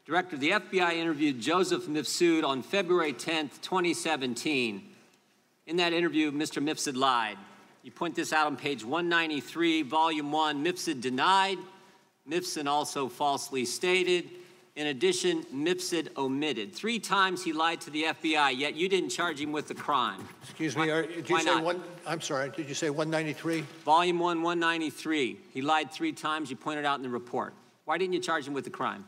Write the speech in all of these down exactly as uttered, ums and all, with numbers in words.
Director, the F B I interviewed Joseph Mifsud on February tenth, twenty seventeen. In that interview, Mister Mifsud lied. You point this out on page one ninety-three, volume one. Mifsud denied. Mifsud also falsely stated. In addition, Mifsud omitted. Three times he lied to the F B I, yet you didn't charge him with the crime. Excuse me, are, did you Why say not? one, I'm sorry, did you say one ninety-three? Volume one, one ninety-three. He lied three times, you pointed out in the report. Why didn't you charge him with the crime?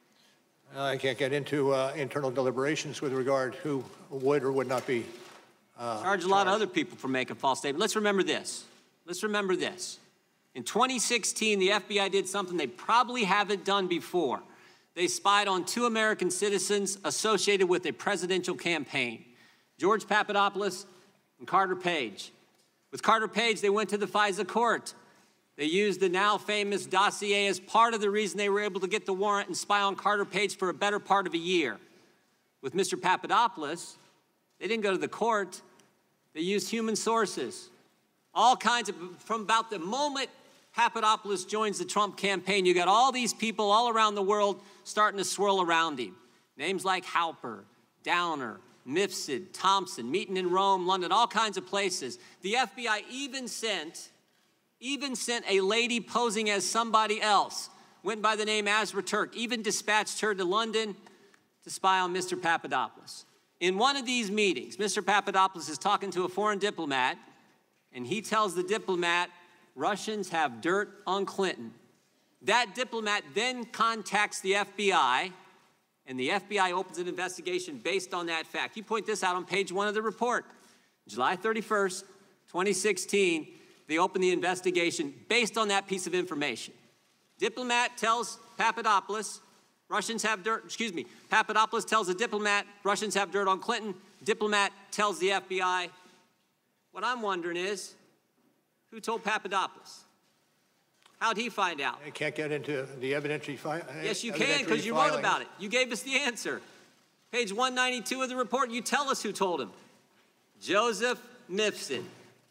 Uh, I can't get into uh, internal deliberations with regard who would or would not be uh, Charge a lot of other people for making a false statement. Let's remember this. Let's remember this. In twenty sixteen, the F B I did something they probably haven't done before. They spied on two American citizens associated with a presidential campaign, George Papadopoulos and Carter Page. With Carter Page, they went to the FISA court. They used the now famous dossier as part of the reason they were able to get the warrant and spy on Carter Page for a better part of a year. With Mister Papadopoulos, they didn't go to the court. They used human sources. All kinds of, from about the moment Papadopoulos joins the Trump campaign, you got all these people all around the world starting to swirl around him. Names like Halper, Downer, Mifsud, Thompson, meeting in Rome, London, all kinds of places. The F B I even sent, even sent a lady posing as somebody else, went by the name Azra Turk, even dispatched her to London to spy on Mister Papadopoulos. In one of these meetings, Mister Papadopoulos is talking to a foreign diplomat, and he tells the diplomat, Russians have dirt on Clinton. That diplomat then contacts the F B I, and the F B I opens an investigation based on that fact. You point this out on page one of the report. July thirty-first, twenty sixteen, they open the investigation based on that piece of information. Diplomat tells Papadopoulos, Russians have dirt, excuse me, Papadopoulos tells the diplomat, Russians have dirt on Clinton. Diplomat tells the F B I. What I'm wondering is, who told Papadopoulos? How'd he find out? I can't get into the evidentiary fi- Yes, you can, because you wrote about it. You gave us the answer. Page one ninety-two of the report, you tell us who told him. Joseph Mifsud.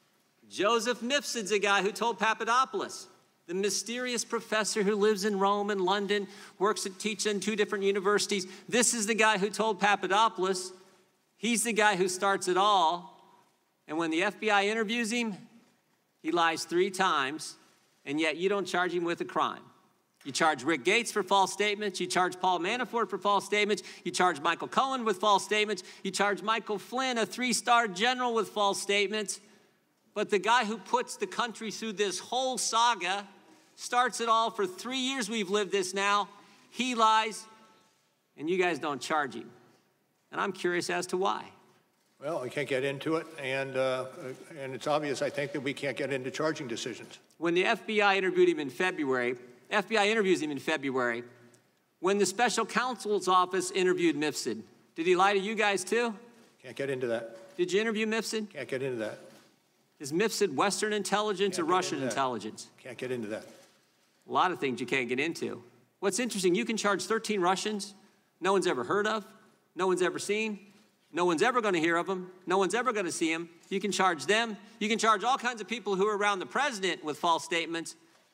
Joseph Mifsud's a guy who told Papadopoulos. The mysterious professor who lives in Rome and London, works at teaching in two different universities. This is the guy who told Papadopoulos. He's the guy who starts it all. And when the F B I interviews him, he lies three times, and yet you don't charge him with a crime. You charge Rick Gates for false statements. You charge Paul Manafort for false statements. You charge Michael Cohen with false statements. You charge Michael Flynn, a three-star general, with false statements. But the guy who puts the country through this whole saga, starts it all for three years we've lived this now, he lies, and you guys don't charge him. And I'm curious as to why. Well, I can't get into it, and, uh, and it's obvious, I think, that we can't get into charging decisions. When the F B I interviewed him in February, F B I interviews him in February, when the special counsel's office interviewed Mifsud, did he lie to you guys too? Can't get into that. Did you interview Mifsud? Can't get into that. Is Mifsud Western intelligence Can't or Russian intelligence? Can't get into that. A lot of things you can't get into. What's interesting, you can charge thirteen Russians no one's ever heard of, no one's ever seen, no one's ever going to hear of them, no one's ever going to see them. You can charge them. You can charge all kinds of people who are around the president with false statements.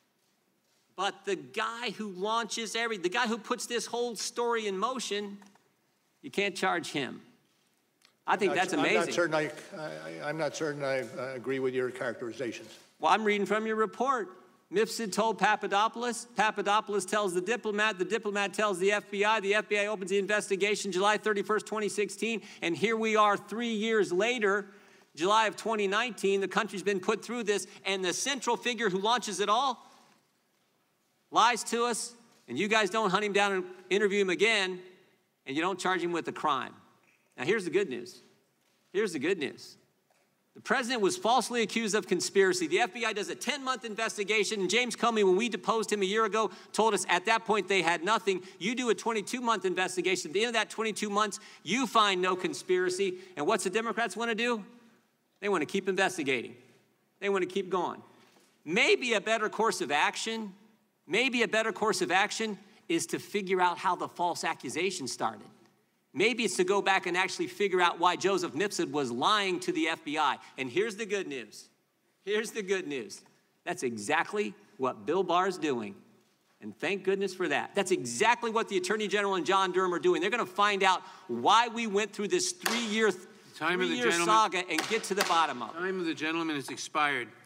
But the guy who launches every, the guy who puts this whole story in motion, you can't charge him. I think I'm that's not, amazing. I'm not certain I, I, I'm not certain I uh, agree with your characterizations. Well, I'm reading from your report. Mifsud told Papadopoulos. Papadopoulos tells the diplomat. The diplomat tells the F B I. The F B I opens the investigation July thirty-first, twenty sixteen. And here we are three years later, July of twenty nineteen. The country's been put through this. And the central figure who launches it all lies to us. And you guys don't hunt him down and interview him again. And you don't charge him with a crime. Now, here's the good news. Here's the good news. The president was falsely accused of conspiracy. The F B I does a ten-month investigation, and James Comey, when we deposed him a year ago, told us at that point they had nothing. You do a twenty-two-month investigation. At the end of that twenty-two months, you find no conspiracy. And what's the Democrats want to do? They want to keep investigating. They want to keep going. Maybe a better course of action, maybe a better course of action is to figure out how the false accusation started. Maybe it's to go back and actually figure out why Joseph Mifsud was lying to the F B I. And here's the good news. Here's the good news. That's exactly what Bill Barr's doing. And thank goodness for that. That's exactly what the Attorney General and John Durham are doing. They're going to find out why we went through this three-year, Time of the three-year gentleman- saga and get to the bottom of it. Time of the gentleman has expired.